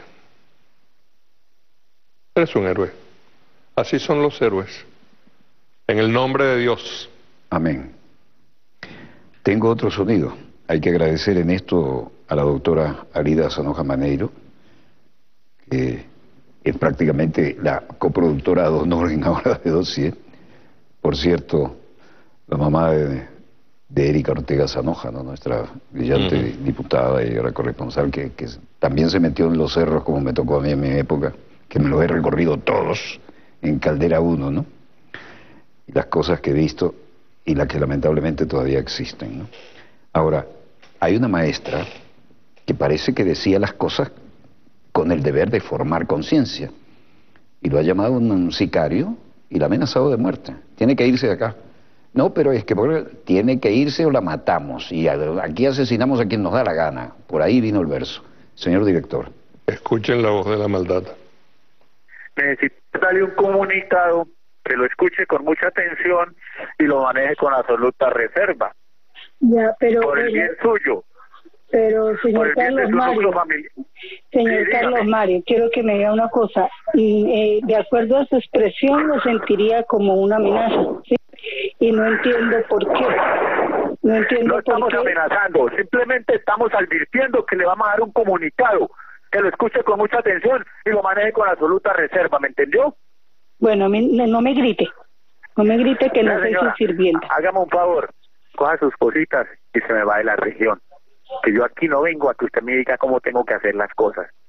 Es un héroe. Así son los héroes. En el nombre de Dios. Amén. Tengo otro sonido. Hay que agradecer en esto a la doctora Arida Sanoja Maneiro, que es prácticamente la coproductora de honor en Ahora de Dossier. Por cierto, la mamá de, de Erika Ortega Sanoja, ¿no? Nuestra brillante uh-huh. diputada y ahora corresponsal, que, que también se metió en los cerros como me tocó a mí en mi época, que me los he recorrido todos en Caldera uno, ¿no? Y las cosas que he visto y las que lamentablemente todavía existen, ¿no? Ahora, hay una maestra que parece que decía las cosas con el deber de formar conciencia, y lo ha llamado un sicario y la ha amenazado de muerte. Tiene que irse de acá. No, pero es que tiene que irse o la matamos, y aquí asesinamos a quien nos da la gana. Por ahí vino el verso. Señor director. Escuchen la voz de la maldad. Necesito darle un comunicado que lo escuche con mucha atención y lo maneje con absoluta reserva. Ya, pero... Por el bien suyo. Pero, señor Carlos Mario, señor sí, Carlos Mario, quiero que me diga una cosa. Eh, de acuerdo a su expresión, lo sentiría como una amenaza, ¿sí? Y no entiendo por qué. No entiendo No estamos por qué. amenazando, simplemente estamos advirtiendo que le vamos a dar un comunicado, que lo escuche con mucha atención y lo maneje con absoluta reserva, ¿me entendió? Bueno, me, no me grite, no me grite que no soy su sirvienta. Hágame un favor, coja sus cositas y se me va de la región. Que yo aquí no vengo a que usted me diga cómo tengo que hacer las cosas.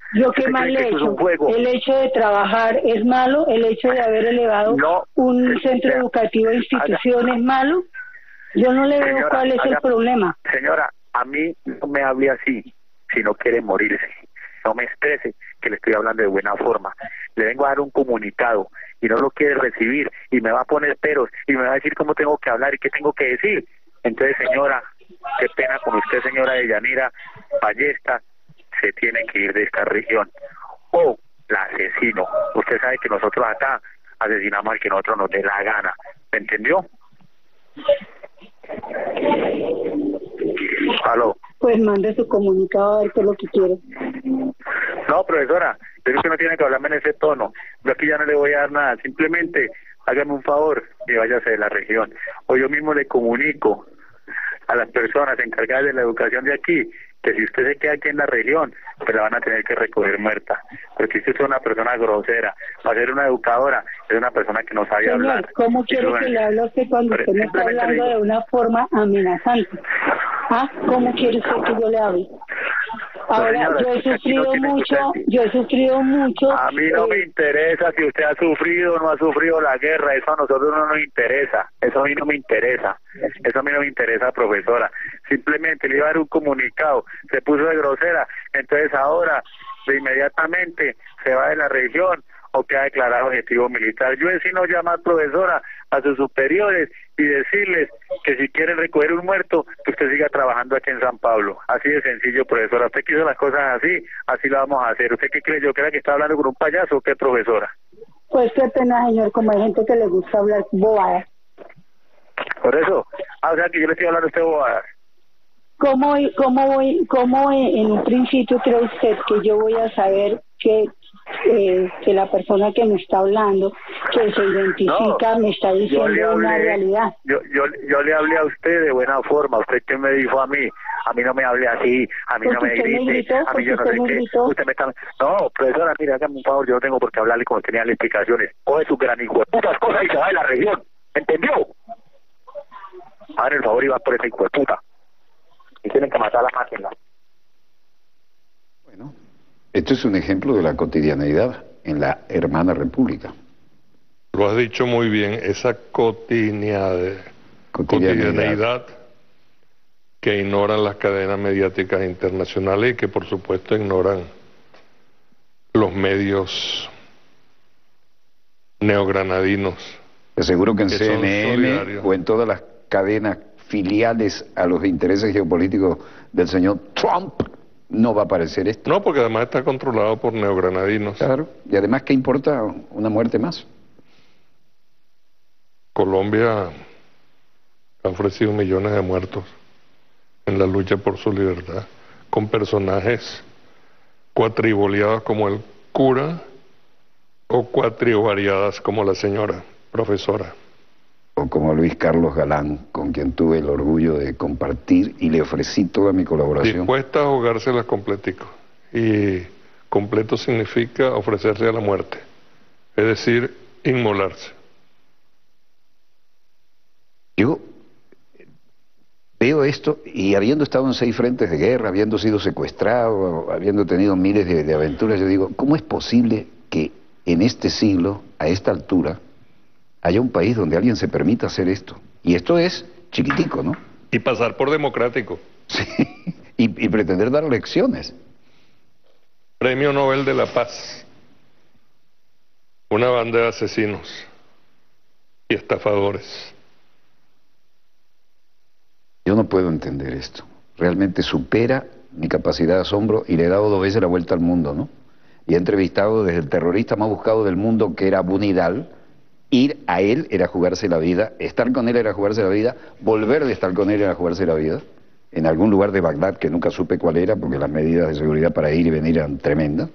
Yo qué mal he hecho. El hecho de trabajar es malo, el hecho de haber elevado no, un centro educativo de institución haga, es malo. Yo no le veo señora, cuál es haga, el problema. Señora, a mí no me hable así, si no quiere morirse. No me estrese, que le estoy hablando de buena forma. Le vengo a dar un comunicado y no lo quiere recibir y me va a poner peros y me va a decir cómo tengo que hablar y qué tengo que decir. Entonces, señora, qué pena con usted, señora Deyanira Ballesta, se tiene que ir de esta región. O la asesino. Usted sabe que nosotros acá asesinamos al que nosotros nos dé la gana. ¿Me entendió? ¿Aló? Pues mande su comunicado a ver qué es lo que quiere. No, profesora, pero usted no tiene que hablarme en ese tono. Yo aquí ya no le voy a dar nada. Simplemente hágame un favor y váyase de la región. O yo mismo le comunico a las personas encargadas de la educación de aquí que si usted se queda aquí en la región, pues la van a tener que recoger muerta. Porque usted es una persona grosera. Va a ser una educadora, es una persona que no sabe Señor, hablar. ¿cómo quiere que le hable a usted cuando usted me está hablando de una forma amenazante? ¿Ah? ¿Cómo quiere usted que yo le hable? Ahora, señora, yo he sufrido no mucho, yo he sufrido mucho. A mí no eh, me interesa si usted ha sufrido o no ha sufrido la guerra, eso a nosotros no nos interesa, eso a mí no me interesa, eso a mí no me interesa, profesora. Simplemente le iba a dar un comunicado, se puso de grosera, entonces ahora, de inmediatamente, se va de la región o queda declarado objetivo militar. Yo he sido llamar, profesora, a sus superiores y decirles que si quieren recoger un muerto, que usted siga trabajando aquí en San Pablo. Así de sencillo, profesora. Usted quiso las cosas así, así lo vamos a hacer. ¿Usted qué cree? ¿Yo creo que está hablando con un payaso o qué, profesora? Pues qué pena, señor, como hay gente que le gusta hablar bobadas. Por eso, ah, o sea que yo le estoy hablando a usted bobadas. ¿Cómo, cómo, voy, cómo en un principio cree usted que yo voy a saber que Eh, que la persona que me está hablando, que se identifica, no, me está diciendo hablé, una realidad? Yo, yo, yo le hablé a usted de buena forma. ¿Usted qué me dijo a mí? A mí no me hable así, a mí no me grite, me gritó, a mí yo no sé qué. Usted me está... No, profesora, mire, hágame un favor, yo no tengo por qué hablarle como tenía las explicaciones. Coge su gran hijo de putas cosas y se va de la región. ¿Entendió? Hagan el favor y va por ese hijo de puta. Y tienen que matar a la máquina. Bueno. Esto es un ejemplo de la cotidianeidad en la hermana república. Lo has dicho muy bien, esa cotidianeidad, cotidianeidad que ignoran las cadenas mediáticas internacionales y que por supuesto ignoran los medios neogranadinos. Te aseguro que en C N N o en todas las cadenas filiales a los intereses geopolíticos del señor Trump no va a aparecer esto. No, porque además está controlado por neogranadinos. Claro, y además, ¿qué importa una muerte más? Colombia ha ofrecido millones de muertos en la lucha por su libertad, con personajes cuatriboleados como el cura o cuatrivariadas como la señora profesora. O como Luis Carlos Galán, con quien tuve el orgullo de compartir y le ofrecí toda mi colaboración. Dispuesta a jugárselas completico. Y completo significa ofrecerse a la muerte, es decir, inmolarse. Yo veo esto y habiendo estado en seis frentes de guerra, habiendo sido secuestrado, habiendo tenido miles de, de aventuras, yo digo, ¿cómo es posible que en este siglo, a esta altura, haya un país donde alguien se permita hacer esto? Y esto es chiquitico, ¿no? Y pasar por democrático. Sí, y, y pretender dar lecciones. Premio Nobel de la Paz. Una banda de asesinos y estafadores. Yo no puedo entender esto. Realmente supera mi capacidad de asombro y le he dado dos veces la vuelta al mundo, ¿no? Y he entrevistado desde el terrorista más buscado del mundo, que era Abu Nidal. Ir a él era jugarse la vida, estar con él era jugarse la vida, volver de estar con él era jugarse la vida, en algún lugar de Bagdad que nunca supe cuál era, porque las medidas de seguridad para ir y venir eran tremendas.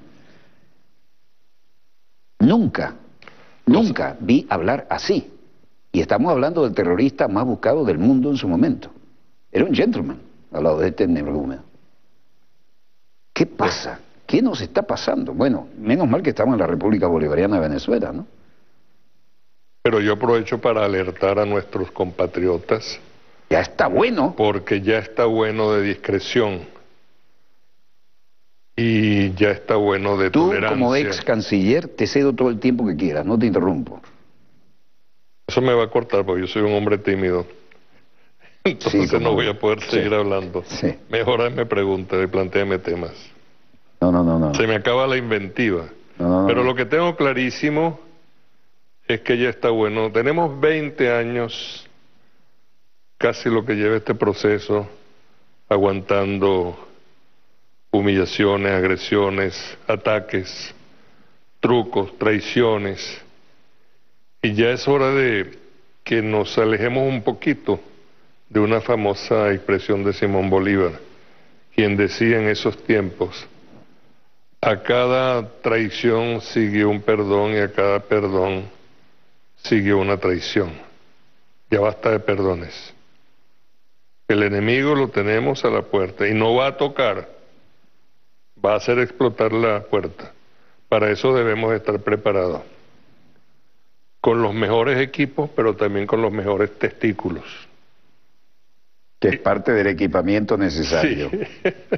Nunca, nunca vi hablar así. Y estamos hablando del terrorista más buscado del mundo en su momento. Era un gentleman al lado de este energúmeno. ¿Qué pasa? ¿Qué nos está pasando? Bueno, menos mal que estamos en la República Bolivariana de Venezuela, ¿no? Pero yo aprovecho para alertar a nuestros compatriotas. Ya está bueno. Porque ya está bueno de discreción. y ya está bueno de Tú, tolerancia. como ex canciller, te cedo todo el tiempo que quieras, no te interrumpo. Eso me va a cortar porque yo soy un hombre tímido. Entonces sí, no voy a poder seguir sí. hablando. Sí. Mejor hazme preguntas y plantéame temas. No, no, no, no. Se me acaba la inventiva. No, no, no. Pero lo que tengo clarísimo es que ya está bueno. Tenemos veinte años, casi lo que lleva este proceso, aguantando humillaciones, agresiones, ataques, trucos, traiciones. Y ya es hora de que nos alejemos un poquito de una famosa expresión de Simón Bolívar, quien decía en esos tiempos: a cada traición sigue un perdón y a cada perdón sigue una traición. Ya basta de perdones. El enemigo lo tenemos a la puerta y no va a tocar, va a hacer explotar la puerta. Para eso debemos estar preparados, con los mejores equipos, pero también con los mejores testículos. Que es parte del equipamiento necesario. Sí.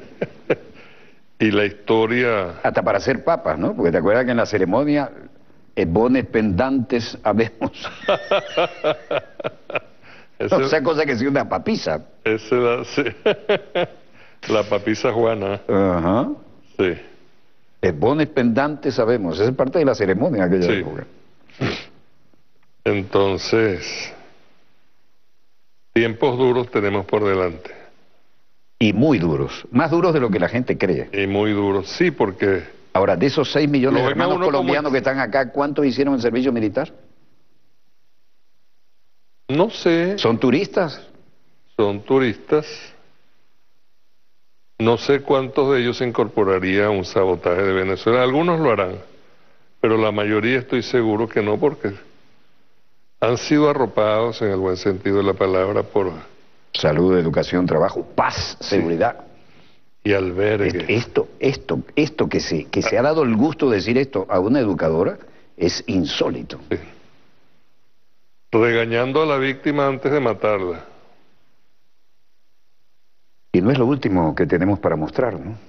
Y la historia... Hasta para ser papas, ¿no? Porque te acuerdas que en la ceremonia, bones pendantes habemos. Ese, o sea, cosa que sea una papisa. Esa la, sí. La papisa Juana. Ajá. Sí. Bones pendantes sabemos. Esa es parte de la ceremonia de aquella sí. época. Entonces, tiempos duros tenemos por delante. Y muy duros, más duros de lo que la gente cree. Y muy duros, sí, porque... Ahora, de esos seis millones de hermanos colombianos como... que están acá, ¿cuántos hicieron el servicio militar? No sé. ¿Son turistas? Son turistas. No sé cuántos de ellos se incorporarían a un sabotaje de Venezuela. Algunos lo harán, pero la mayoría estoy seguro que no, porque han sido arropados, en el buen sentido de la palabra, por... Salud, educación, trabajo, paz, seguridad. Sí. Y albergue. Esto, esto, esto que se, que se ha dado el gusto de decir esto a una educadora es insólito. Sí. Regañando a la víctima antes de matarla. Y no es lo último que tenemos para mostrar, ¿no?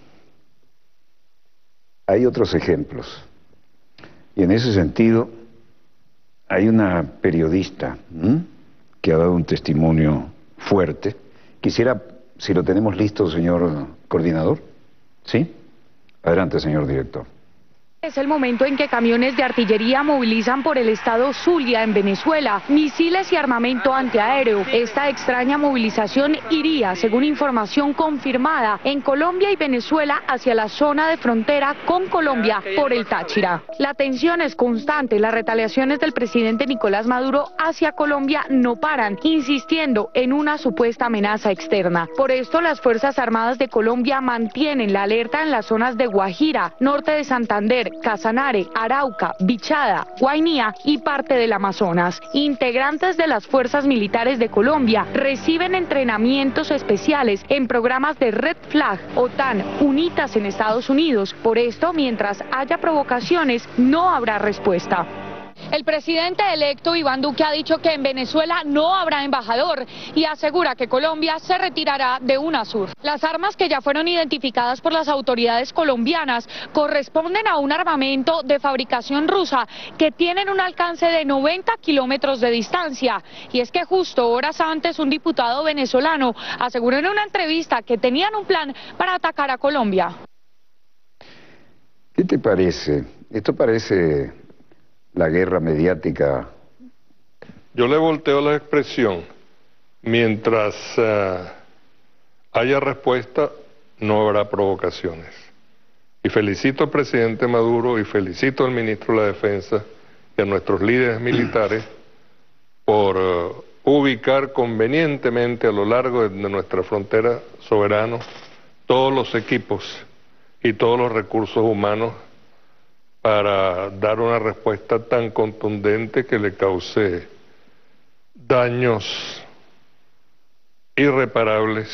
Hay otros ejemplos. Y en ese sentido, hay una periodista ¿m? que ha dado un testimonio fuerte. Quisiera, si lo tenemos listo, señor coordinador. ¿Sí? Adelante, señor director. Es el momento en que camiones de artillería movilizan por el estado Zulia, en Venezuela, misiles y armamento antiaéreo. Esta extraña movilización iría, según información confirmada, en Colombia y Venezuela hacia la zona de frontera con Colombia por el Táchira. La tensión es constante, las retaliaciones del presidente Nicolás Maduro hacia Colombia no paran, insistiendo en una supuesta amenaza externa. Por esto, las Fuerzas Armadas de Colombia mantienen la alerta en las zonas de Guajira, norte de Santander, Casanare, Arauca, Bichada, Guainía y parte del Amazonas. Integrantes de las fuerzas militares de Colombia reciben entrenamientos especiales en programas de Red Flag, OTAN, UNITAS en Estados Unidos. Por esto, mientras haya provocaciones, no habrá respuesta. El presidente electo Iván Duque ha dicho que en Venezuela no habrá embajador y asegura que Colombia se retirará de UNASUR. Las armas que ya fueron identificadas por las autoridades colombianas corresponden a un armamento de fabricación rusa que tienen un alcance de noventa kilómetros de distancia. Y es que justo horas antes un diputado venezolano aseguró en una entrevista que tenían un plan para atacar a Colombia. ¿Qué te parece? Esto parece... la guerra mediática. Yo le volteo la expresión. Mientras uh, haya respuesta, no habrá provocaciones. Y felicito al presidente Maduro y felicito al ministro de la Defensa y a nuestros líderes militares por uh, ubicar convenientemente a lo largo de, de nuestra frontera soberana todos los equipos y todos los recursos humanos para dar una respuesta tan contundente que le cause daños irreparables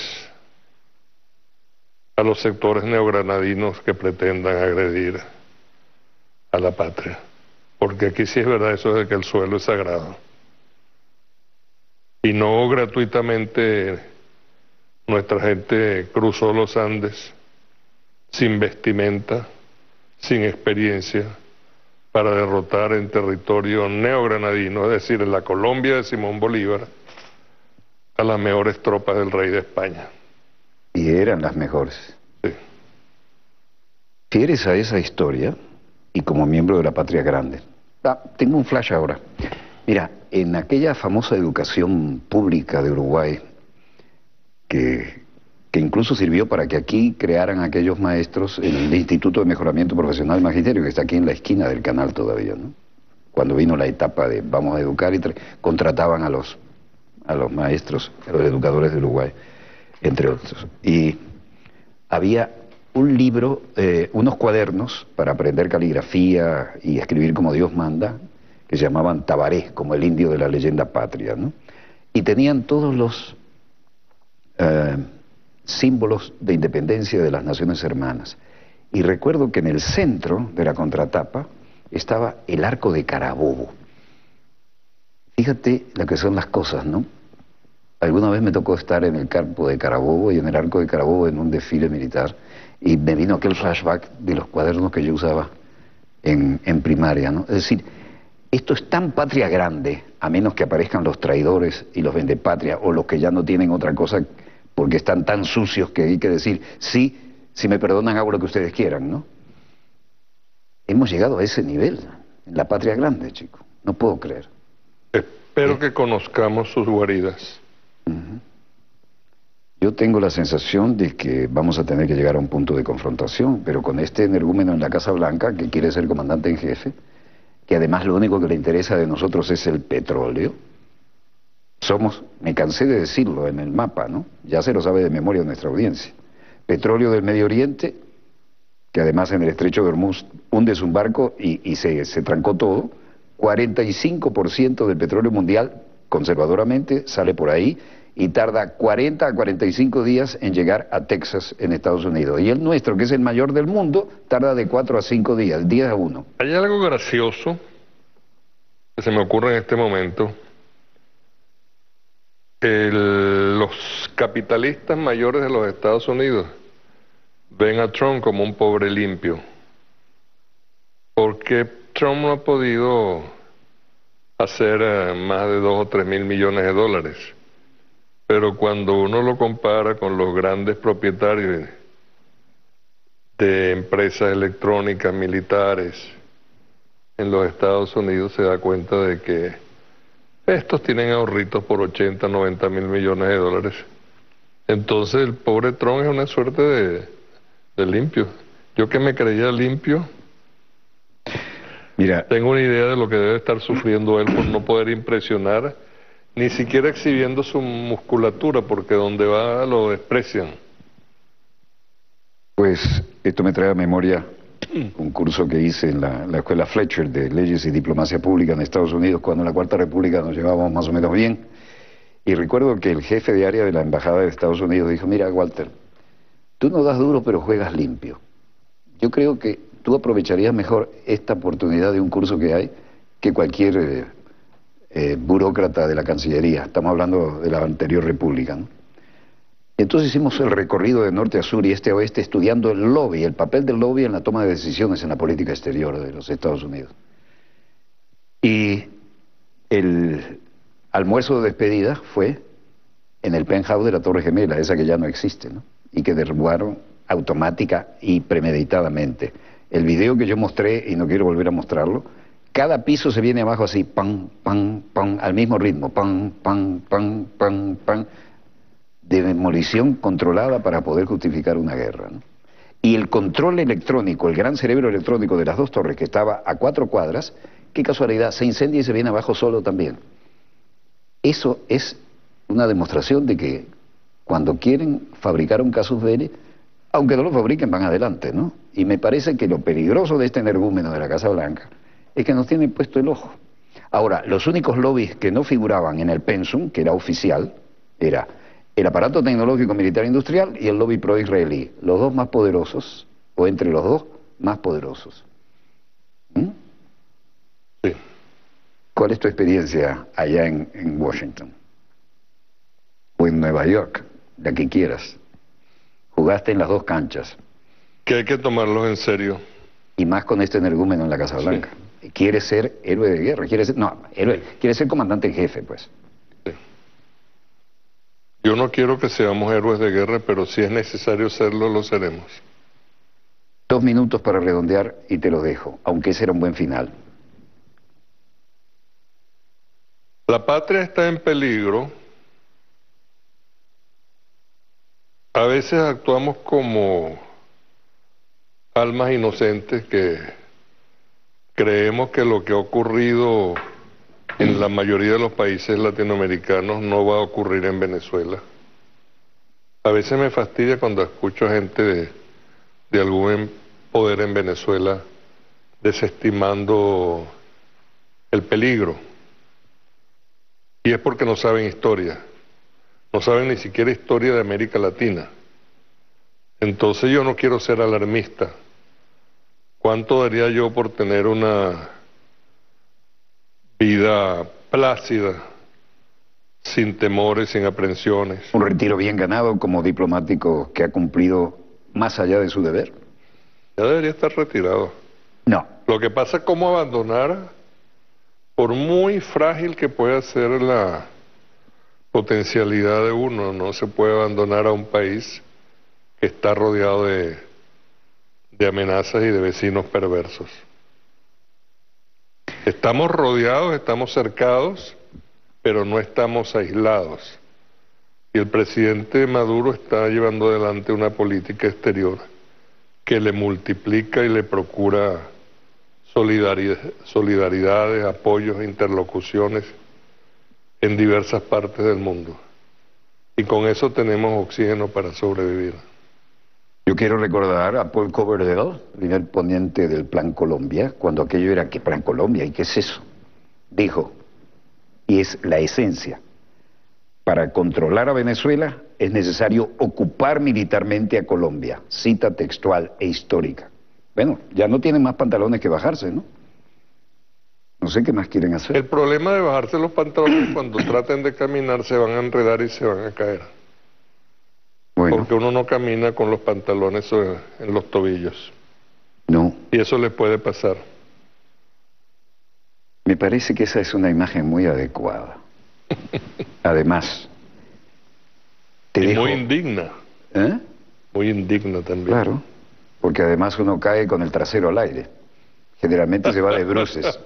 a los sectores neogranadinos que pretendan agredir a la patria. Porque aquí sí es verdad eso de que el suelo es sagrado. Y no gratuitamente nuestra gente cruzó los Andes sin vestimenta, sin experiencia, para derrotar en territorio neogranadino, es decir, en la Colombia de Simón Bolívar, a las mejores tropas del rey de España. Y eran las mejores. Sí. Fieres a esa historia y como miembro de la Patria Grande. Ah, tengo un flash ahora. Mira, en aquella famosa educación pública de Uruguay, que, que incluso sirvió para que aquí crearan aquellos maestros en el Instituto de Mejoramiento Profesional y Magisterio, que está aquí en la esquina del canal todavía, ¿no? Cuando vino la etapa de vamos a educar y contrataban a los, a los maestros, a los educadores de Uruguay, entre otros. Y había un libro, eh, unos cuadernos para aprender caligrafía y escribir como Dios manda, que se llamaban Tabaré, como el indio de la leyenda patria, ¿no? Y tenían todos los eh, símbolos de independencia de las naciones hermanas. Y recuerdo que en el centro de la contratapa estaba el arco de Carabobo. Fíjate lo que son las cosas, ¿no? Alguna vez me tocó estar en el campo de Carabobo y en el arco de Carabobo en un desfile militar, y me vino aquel flashback de los cuadernos que yo usaba en, en primaria, ¿no? Es decir, esto es tan patria grande, a menos que aparezcan los traidores y los vendepatria, o los que ya no tienen otra cosa porque están tan sucios que hay que decir, sí, si me perdonan hago lo que ustedes quieran, ¿no? Hemos llegado a ese nivel, en la patria grande, chico, no puedo creer. Espero ¿Eh? que conozcamos sus guaridas. Uh-huh. Yo tengo la sensación de que vamos a tener que llegar a un punto de confrontación, pero con este energúmeno en la Casa Blanca, que quiere ser comandante en jefe, que además lo único que le interesa de nosotros es el petróleo. Somos, me cansé de decirlo en el mapa, ¿no? Ya se lo sabe de memoria nuestra audiencia. Petróleo del Medio Oriente, que además en el estrecho de Hormuz hundes un barco y, y se, se trancó todo. cuarenta y cinco por ciento del petróleo mundial, conservadoramente, sale por ahí y tarda cuarenta a cuarenta y cinco días en llegar a Texas, en Estados Unidos. Y el nuestro, que es el mayor del mundo, tarda de cuatro a cinco días, diez a uno. Hay algo gracioso que se me ocurre en este momento. El, los capitalistas mayores de los Estados Unidos ven a Trump como un pobre limpio, porque Trump no ha podido hacer eh, más de dos o tres mil millones de dólares. Pero cuando uno lo compara con los grandes propietarios de empresas electrónicas militares en los Estados Unidos, se da cuenta de que estos tienen ahorritos por ochenta, noventa mil millones de dólares. Entonces el pobre Trump es una suerte de, de limpio. Yo que me creía limpio, mira, tengo una idea de lo que debe estar sufriendo él por no poder impresionar, ni siquiera exhibiendo su musculatura, porque donde va lo desprecian. Pues esto me trae a memoria un curso que hice en la, la Escuela Fletcher de Leyes y Diplomacia Pública en Estados Unidos, cuando en la Cuarta República nos llevábamos más o menos bien. Y recuerdo que el jefe de área de la Embajada de Estados Unidos dijo, mira, Walter, tú no das duro pero juegas limpio. Yo creo que tú aprovecharías mejor esta oportunidad de un curso que hay que cualquier eh, eh, burócrata de la Cancillería. Estamos hablando de la anterior república, ¿no? Entonces hicimos el recorrido de norte a sur y este a oeste estudiando el lobby, el papel del lobby en la toma de decisiones en la política exterior de los Estados Unidos. Y el almuerzo de despedida fue en el penthouse de la Torre Gemela, esa que ya no existe, ¿no? Y que derrubaron automática y premeditadamente. El video que yo mostré, y no quiero volver a mostrarlo, cada piso se viene abajo así, pam, pam, pam, al mismo ritmo, pam, pam, pam, pam, pam, de demolición controlada para poder justificar una guerra, ¿no? Y el control electrónico, el gran cerebro electrónico de las dos torres que estaba a cuatro cuadras, qué casualidad, se incendia y se viene abajo solo también. Eso es una demostración de que cuando quieren fabricar un casus belli, aunque no lo fabriquen, van adelante, ¿no? Y me parece que lo peligroso de este energúmeno de la Casa Blanca es que nos tienen puesto el ojo. Ahora, los únicos lobbies que no figuraban en el pensum, que era oficial, era el aparato tecnológico militar industrial y el lobby pro-israelí, los dos más poderosos, o entre los dos más poderosos. ¿Mm? Sí. ¿Cuál es tu experiencia allá en, en Washington? O en Nueva York, la que quieras. Jugaste en las dos canchas. que hay que tomarlos en serio. Y más con este energúmeno en la Casa Blanca. Sí. Quiere ser héroe de guerra, quiere ser, no, héroe, quiere ser comandante en jefe, pues. Sí. Yo no quiero que seamos héroes de guerra, pero si es necesario serlo, lo seremos. Dos minutos para redondear y te lo dejo, aunque ese era un buen final. La patria está en peligro. A veces actuamos como almas inocentes que creemos que lo que ha ocurrido en la mayoría de los países latinoamericanos no va a ocurrir en Venezuela. A veces me fastidia cuando escucho gente de, de algún poder en Venezuela desestimando el peligro. Y es porque no saben historia, no saben ni siquiera historia de América Latina. Entonces yo no quiero ser alarmista. ¿Cuánto daría yo por tener una vida plácida, sin temores, sin aprensiones? Un retiro bien ganado como diplomático que ha cumplido más allá de su deber. Ya debería estar retirado. No. Lo que pasa es cómo abandonar, por muy frágil que pueda ser la potencialidad de uno, no se puede abandonar a un país que está rodeado de, de amenazas y de vecinos perversos. Estamos rodeados, estamos cercados, pero no estamos aislados. Y el presidente Maduro está llevando adelante una política exterior que le multiplica y le procura solidaridad, solidaridades, apoyos, interlocuciones en diversas partes del mundo. Y con eso tenemos oxígeno para sobrevivir. Yo quiero recordar a Paul Coverdale, primer ponente del Plan Colombia, cuando aquello era, ¿qué Plan Colombia? ¿Y qué es eso? Dijo, y es la esencia, para controlar a Venezuela es necesario ocupar militarmente a Colombia, cita textual e histórica. Bueno, ya no tienen más pantalones que bajarse, ¿no? No sé qué más quieren hacer. El problema de bajarse los pantalones cuando traten de caminar se van a enredar y se van a caer. Bueno. Porque uno no camina con los pantalones en los tobillos. No. Y eso le puede pasar. Me parece que esa es una imagen muy adecuada. Además, te y dejo... muy indigna. ¿Eh? Muy indigna también. Claro, porque además uno cae con el trasero al aire. Generalmente se va de bruces.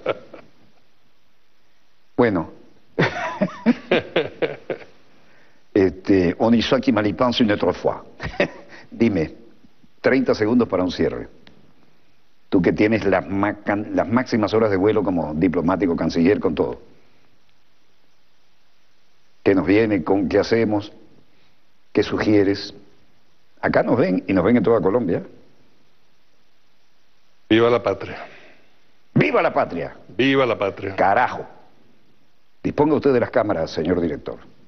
Bueno. Este, on y soit qui mal y pense une autre fois. Dime, treinta segundos para un cierre. Tú que tienes las, las máximas horas de vuelo como diplomático, canciller, con todo. ¿Qué nos viene? ¿Con qué hacemos? ¿Qué sugieres? Acá nos ven y nos ven en toda Colombia. Viva la patria. ¡Viva la patria! ¡Viva la patria! Carajo. Disponga usted de las cámaras, señor director.